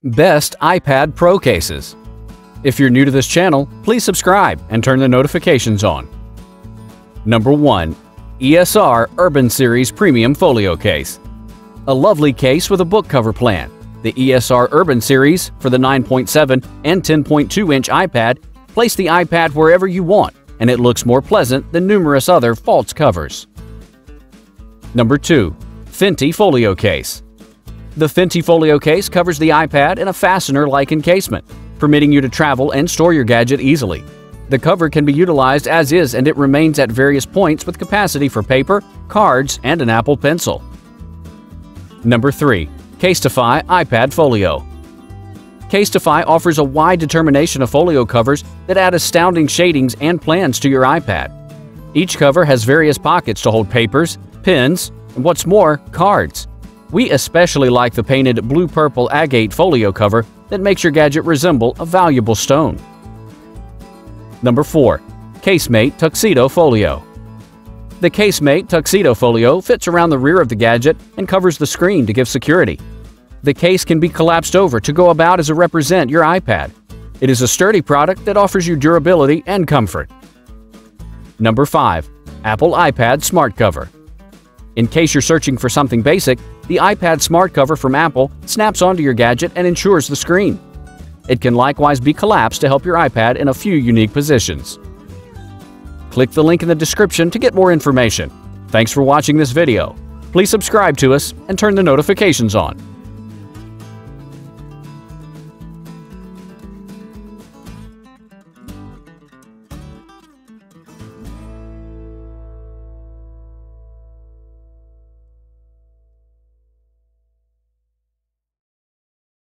Best iPad Pro Cases. If you're new to this channel, please subscribe and turn the notifications on. Number 1. ESR Urban Series Premium Folio Case. A lovely case with a book cover plan. The ESR Urban Series for the 9.7 and 10.2-inch iPad place the iPad wherever you want, and it looks more pleasant than numerous other false covers. Number 2. Fintie Folio Case. The Fintie Folio Case covers the iPad in a fastener-like encasement, permitting you to travel and store your gadget easily. The cover can be utilized as is, and it remains at various points with capacity for paper, cards, and an Apple Pencil. Number 3. Casetify iPad Folio. Casetify offers a wide determination of folio covers that add astounding shadings and plans to your iPad. Each cover has various pockets to hold papers, pens, and what's more, cards. We especially like the painted blue-purple agate folio cover that makes your gadget resemble a valuable stone. Number 4. Casemate Tuxedo Folio. The Casemate Tuxedo Folio fits around the rear of the gadget and covers the screen to give security. The case can be collapsed over to go about as a represent your iPad. It is a sturdy product that offers you durability and comfort. Number 5. Apple iPad Smart Cover. In case you're searching for something basic, the iPad Smart Cover from Apple snaps onto your gadget and ensures the screen. It can likewise be collapsed to help your iPad in a few unique positions. Click the link in the description to get more information. Thanks for watching this video. Please subscribe to us and turn the notifications on.